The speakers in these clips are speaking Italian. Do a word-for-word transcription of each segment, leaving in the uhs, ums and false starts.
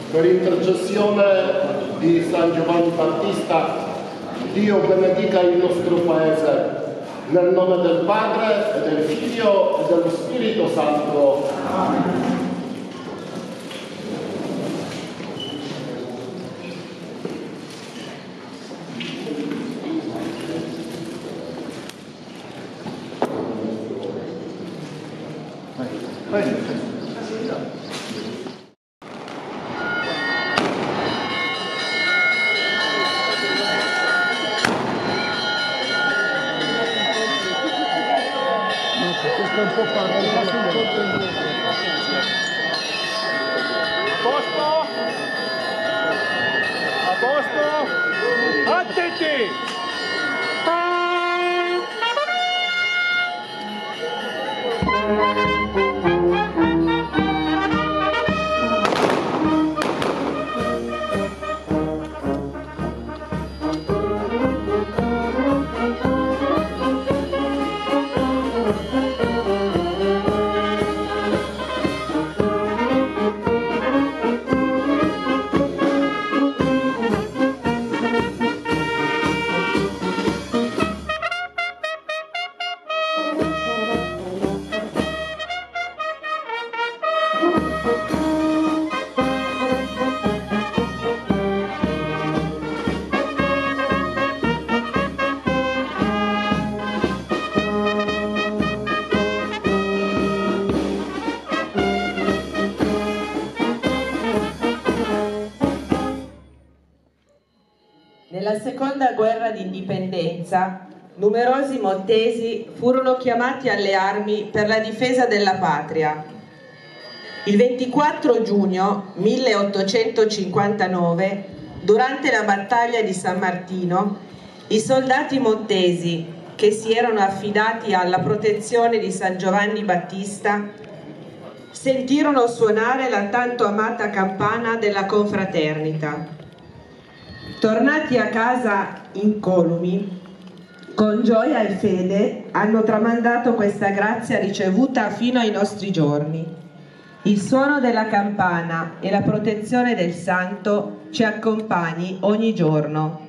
Per intercessione di San Giovanni Battista, Dio benedica il nostro Paese. Nel nome del Padre, e del Figlio, e dello Spirito Santo. Amen. Nella seconda guerra d'indipendenza, numerosi montesi furono chiamati alle armi per la difesa della patria. Il ventiquattro giugno milleottocentocinquantanove, durante la battaglia di San Martino, i soldati montesi, che si erano affidati alla protezione di San Giovanni Battista, sentirono suonare la tanto amata campana della confraternita. Tornati a casa incolumi, con gioia e fede hanno tramandato questa grazia ricevuta fino ai nostri giorni. Il suono della campana e la protezione del Santo ci accompagni ogni giorno.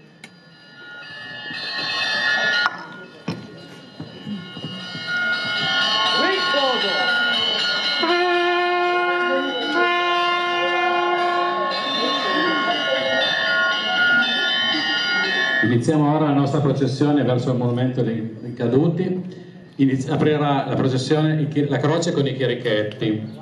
Iniziamo ora la nostra processione verso il monumento dei, dei caduti. Inizia, aprirà la processione la croce con i chierichetti.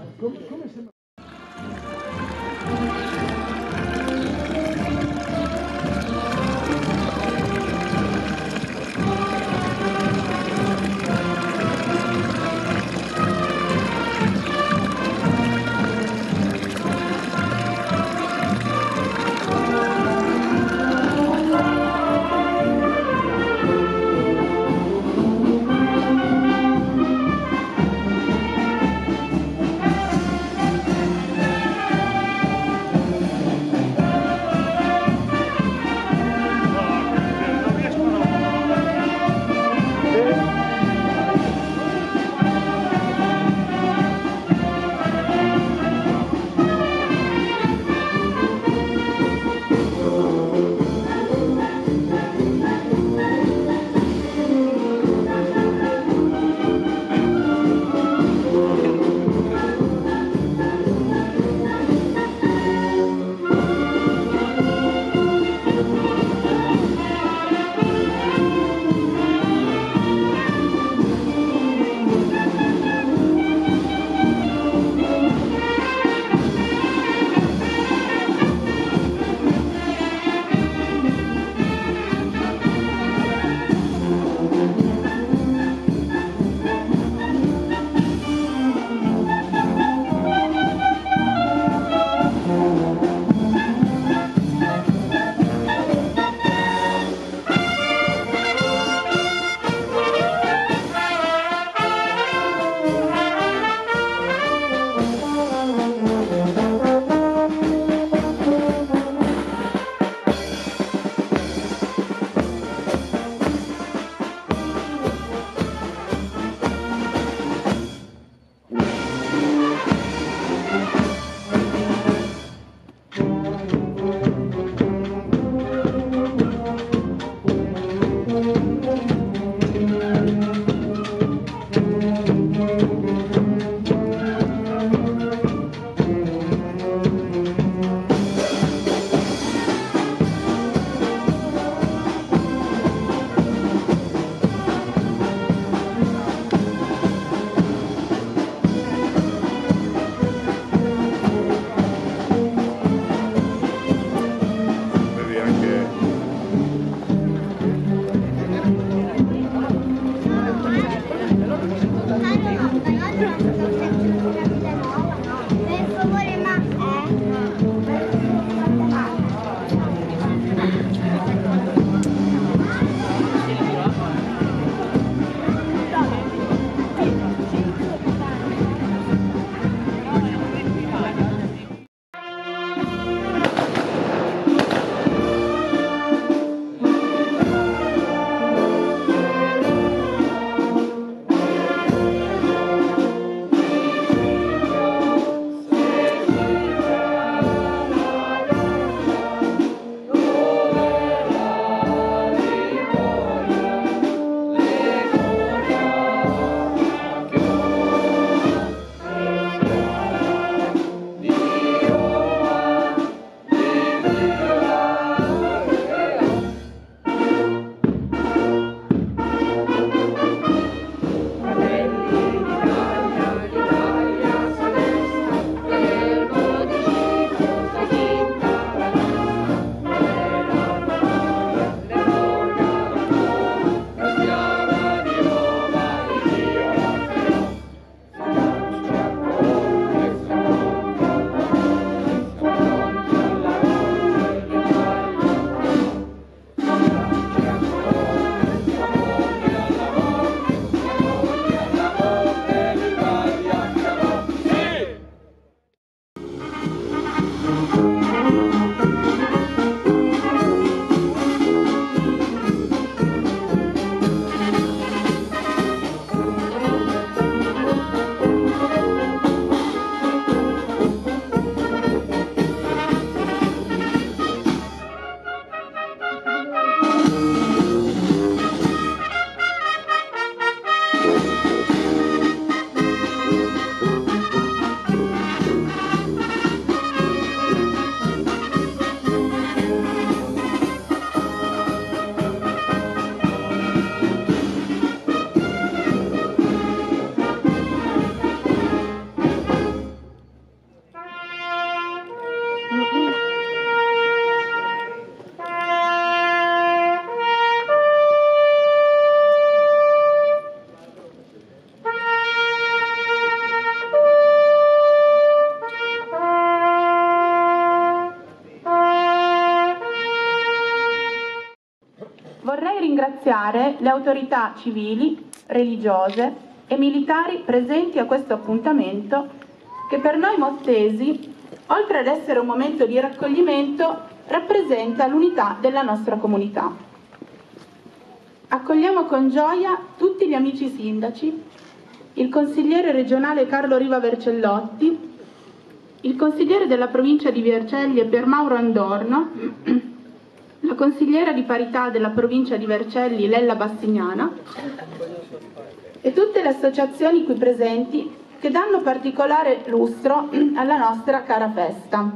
Vorrei ringraziare le autorità civili, religiose e militari presenti a questo appuntamento che per noi mottesi, oltre ad essere un momento di raccoglimento, rappresenta l'unità della nostra comunità. Accogliamo con gioia tutti gli amici sindaci, il consigliere regionale Carlo Riva Vercellotti, il consigliere della provincia di Vercelli Pier Mauro Andorno, la consigliera di parità della provincia di Vercelli Lella Bastignana e tutte le associazioni qui presenti che danno particolare lustro alla nostra cara festa.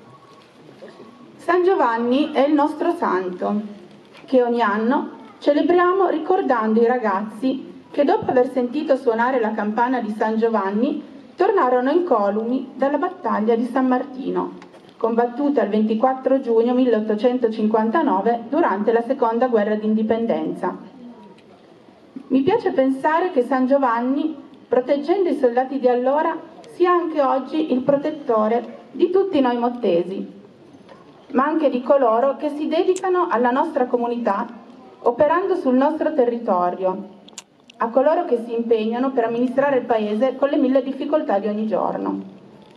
San Giovanni è il nostro santo, che ogni anno celebriamo ricordando i ragazzi che dopo aver sentito suonare la campana di San Giovanni tornarono incolumi dalla battaglia di San Martino, combattuta il ventiquattro giugno milleottocentocinquantanove durante la seconda guerra d'indipendenza. Mi piace pensare che San Giovanni, proteggendo i soldati di allora, sia anche oggi il protettore di tutti noi mottesi, ma anche di coloro che si dedicano alla nostra comunità operando sul nostro territorio, a coloro che si impegnano per amministrare il paese con le mille difficoltà di ogni giorno.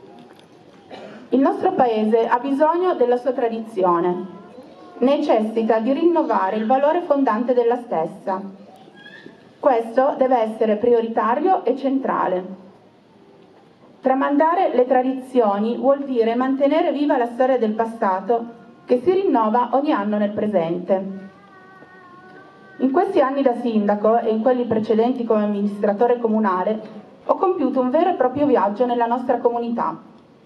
Il nostro paese ha bisogno della sua tradizione, necessita di rinnovare il valore fondante della stessa. Questo deve essere prioritario e centrale. Tramandare le tradizioni vuol dire mantenere viva la storia del passato che si rinnova ogni anno nel presente. In questi anni da sindaco e in quelli precedenti come amministratore comunale ho compiuto un vero e proprio viaggio nella nostra comunità.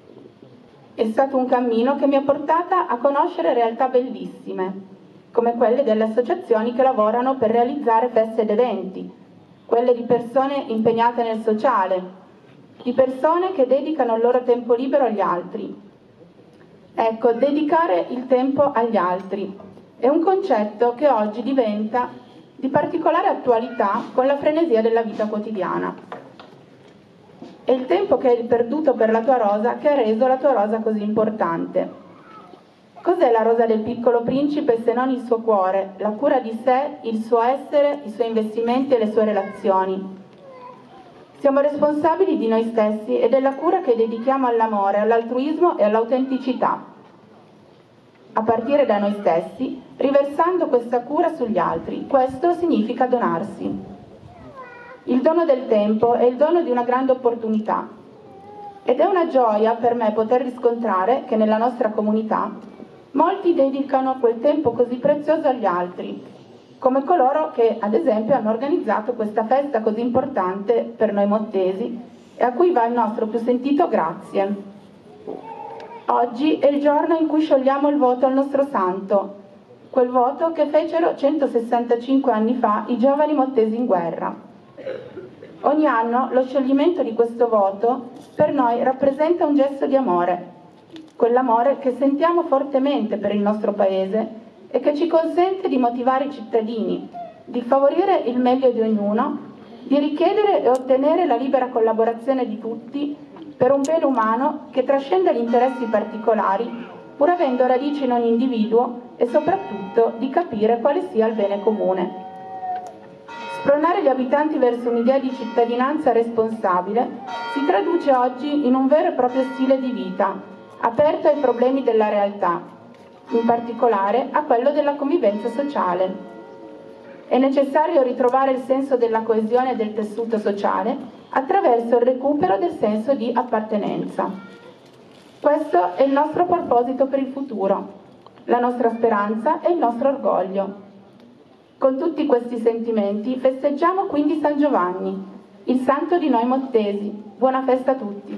È stato un cammino che mi ha portata a conoscere realtà bellissime, come quelle delle associazioni che lavorano per realizzare feste ed eventi, quelle di persone impegnate nel sociale, di persone che dedicano il loro tempo libero agli altri. Ecco, dedicare il tempo agli altri è un concetto che oggi diventa di particolare attualità con la frenesia della vita quotidiana. È il tempo che hai perduto per la tua rosa che ha reso la tua rosa così importante. Cos'è la rosa del piccolo principe se non il suo cuore, la cura di sé, il suo essere, i suoi investimenti e le sue relazioni? Siamo responsabili di noi stessi e della cura che dedichiamo all'amore, all'altruismo e all'autenticità. A partire da noi stessi, riversando questa cura sugli altri. Questo significa donarsi. Il dono del tempo è il dono di una grande opportunità ed è una gioia per me poter riscontrare che nella nostra comunità molti dedicano quel tempo così prezioso agli altri, come coloro che ad esempio hanno organizzato questa festa così importante per noi mottesi e a cui va il nostro più sentito grazie. Oggi è il giorno in cui sciogliamo il voto al nostro santo, quel voto che fecero centosessantacinque anni fa i giovani mottesi in guerra. Ogni anno lo scioglimento di questo voto per noi rappresenta un gesto di amore, quell'amore che sentiamo fortemente per il nostro paese e che ci consente di motivare i cittadini, di favorire il meglio di ognuno, di richiedere e ottenere la libera collaborazione di tutti per un bene umano che trascende gli interessi particolari, pur avendo radici in ogni individuo e soprattutto di capire quale sia il bene comune. Spronare gli abitanti verso un'idea di cittadinanza responsabile si traduce oggi in un vero e proprio stile di vita, aperto ai problemi della realtà, in particolare a quello della convivenza sociale. È necessario ritrovare il senso della coesione del tessuto sociale attraverso il recupero del senso di appartenenza. Questo è il nostro proposito per il futuro, la nostra speranza e il nostro orgoglio. Con tutti questi sentimenti festeggiamo quindi San Giovanni, il santo di noi mottesi. Buona festa a tutti!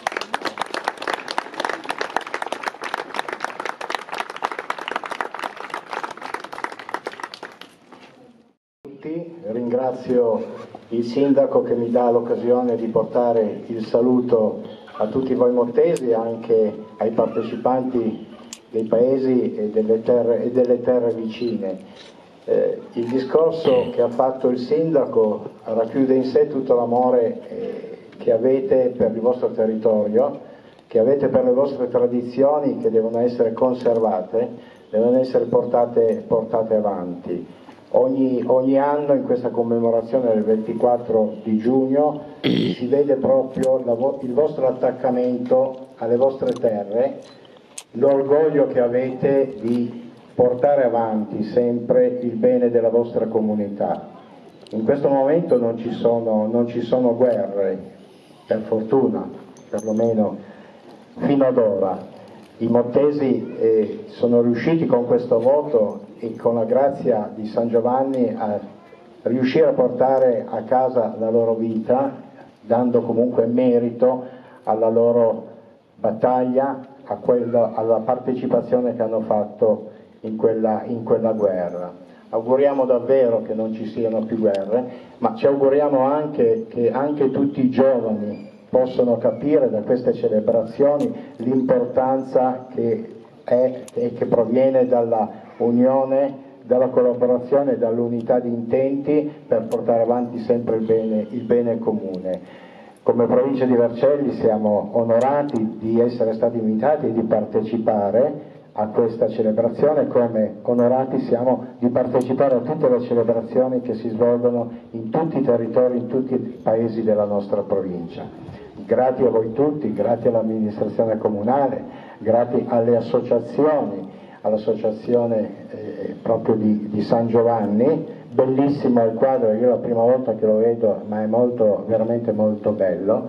Ringrazio il sindaco che mi dà l'occasione di portare il saluto a tutti voi mottesi e anche ai partecipanti dei paesi e delle terre, e delle terre vicine. Eh, il discorso che ha fatto il sindaco racchiude in sé tutto l'amore eh, che avete per il vostro territorio, che avete per le vostre tradizioni, che devono essere conservate, devono essere portate, portate avanti. Ogni, ogni anno in questa commemorazione del ventiquattro di giugno si vede proprio la, il vostro attaccamento alle vostre terre, l'orgoglio che avete di portare avanti sempre il bene della vostra comunità. In questo momento non ci sono, non ci sono guerre, per fortuna, perlomeno fino ad ora. I mottesi eh, sono riusciti con questo voto e con la grazia di San Giovanni a riuscire a portare a casa la loro vita, dando comunque merito alla loro battaglia, a quello, alla partecipazione che hanno fatto in quella, in quella guerra. Auguriamo davvero che non ci siano più guerre, ma ci auguriamo anche che anche tutti i giovani possono capire da queste celebrazioni l'importanza che è e che proviene dalla unione, dalla collaborazione, dall'unità di intenti per portare avanti sempre il bene, il bene comune. Come provincia di Vercelli siamo onorati di essere stati invitati e di partecipare a questa celebrazione, come onorati siamo di partecipare a tutte le celebrazioni che si svolgono in tutti i territori, in tutti i paesi della nostra provincia. Grazie a voi tutti, grazie all'amministrazione comunale, grazie alle associazioni, all'associazione eh, proprio di, di San Giovanni. Bellissimo il quadro, io è la prima volta che lo vedo, ma è molto, veramente molto bello.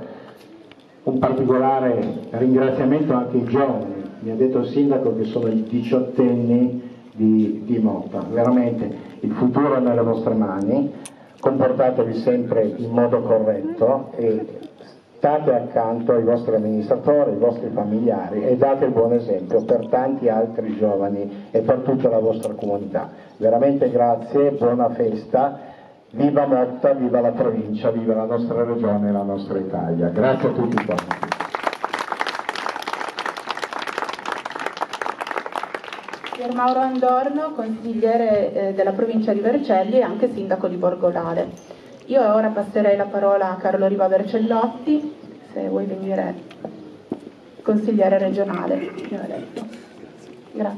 Un particolare ringraziamento anche ai giovani, mi ha detto il sindaco che sono i diciottenni di, di Motta. Veramente il futuro è nelle vostre mani, comportatevi sempre in modo corretto e state accanto ai vostri amministratori, ai vostri familiari e date il buon esempio per tanti altri giovani e per tutta la vostra comunità. Veramente grazie, buona festa, viva Motta, viva la provincia, viva la nostra regione e la nostra Italia. Grazie a tutti quanti. Pier Mauro Andorno, consigliere eh, della provincia di Vercelli e anche sindaco di Borgolare. Io ora passerei la parola a Carlo Riva Vercellotti, se vuoi venire consigliere regionale. Grazie.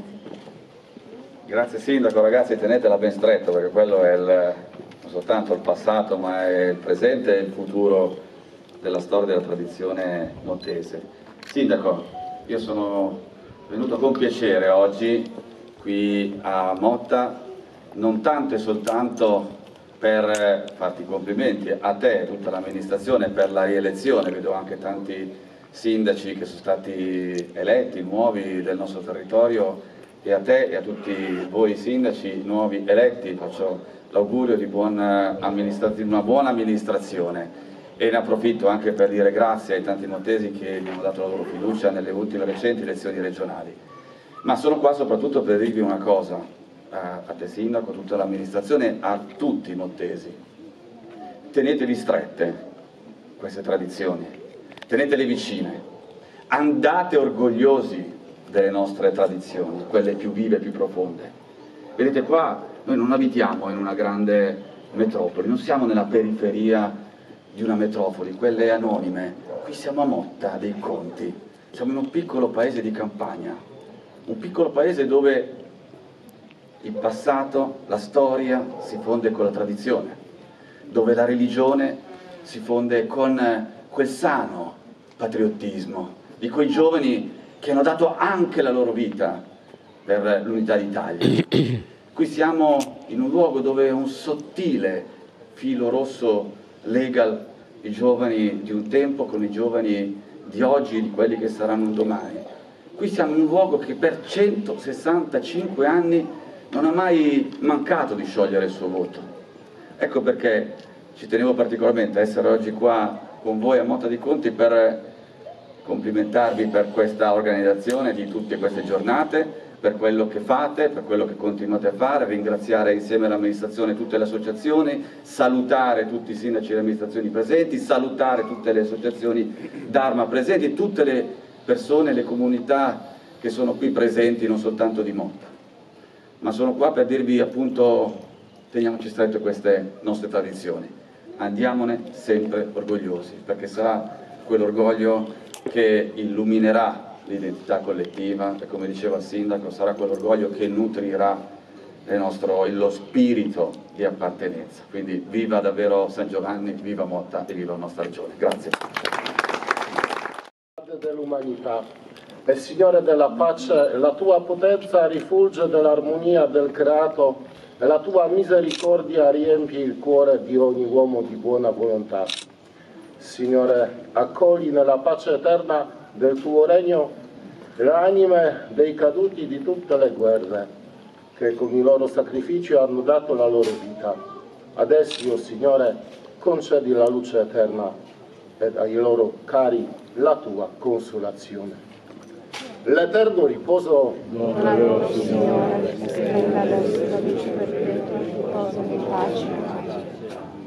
Grazie sindaco, ragazzi, tenetela ben stretta perché quello è il, non soltanto il passato ma è il presente e il futuro della storia e della tradizione mottese. Sindaco, io sono venuto con piacere oggi qui a Motta, non tanto e soltanto per farti i complimenti a te e tutta l'amministrazione per la rielezione, vedo anche tanti sindaci che sono stati eletti, nuovi del nostro territorio, e a te e a tutti voi sindaci nuovi eletti faccio l'augurio di, buon di una buona amministrazione e ne approfitto anche per dire grazie ai tanti mottesi che mi hanno dato la loro fiducia nelle ultime recenti elezioni regionali. Ma sono qua soprattutto per dirvi una cosa, a te sindaco, a tutta l'amministrazione, a tutti i mottesi: tenetevi strette queste tradizioni, tenetele vicine, andate orgogliosi delle nostre tradizioni, quelle più vive, più profonde. Vedete qua, noi non abitiamo in una grande metropoli, non siamo nella periferia di una metropoli, quelle anonime, qui siamo a Motta dei Conti, siamo in un piccolo paese di campagna, un piccolo paese dove il passato, la storia si fonde con la tradizione, dove la religione si fonde con quel sano patriottismo di quei giovani che hanno dato anche la loro vita per l'unità d'Italia. Qui siamo in un luogo dove un sottile filo rosso lega i giovani di un tempo con i giovani di oggi e di quelli che saranno domani. Qui siamo in un luogo che per centosessantacinque anni non ha mai mancato di sciogliere il suo voto. Ecco perché ci tenevo particolarmente a essere oggi qua con voi a Motta di Conti per complimentarvi per questa organizzazione di tutte queste giornate, per quello che fate, per quello che continuate a fare, ringraziare insieme all'amministrazione tutte le associazioni, salutare tutti i sindaci e le amministrazioni presenti, salutare tutte le associazioni d'Arma presenti, tutte le persone, le comunità che sono qui presenti, non soltanto di Motta. Ma sono qua per dirvi appunto, teniamoci stretto queste nostre tradizioni, andiamone sempre orgogliosi, perché sarà quell'orgoglio che illuminerà l'identità collettiva e, come diceva il sindaco, sarà quell'orgoglio che nutrirà il nostro, lo spirito di appartenenza. Quindi viva davvero San Giovanni, viva Motta e viva la nostra regione. Grazie. Dell'umanità e Signore della pace, la tua potenza rifulge dell'armonia del creato e la tua misericordia riempie il cuore di ogni uomo di buona volontà. Signore, accogli nella pace eterna del tuo regno le anime dei caduti di tutte le guerre, che con i loro sacrifici hanno dato la loro vita. Ad essi, oh Signore, concedi la luce eterna ed ai loro cari la tua consolazione. L'eterno riposo non loro, Signore, che la luce perpetua riposo in pace.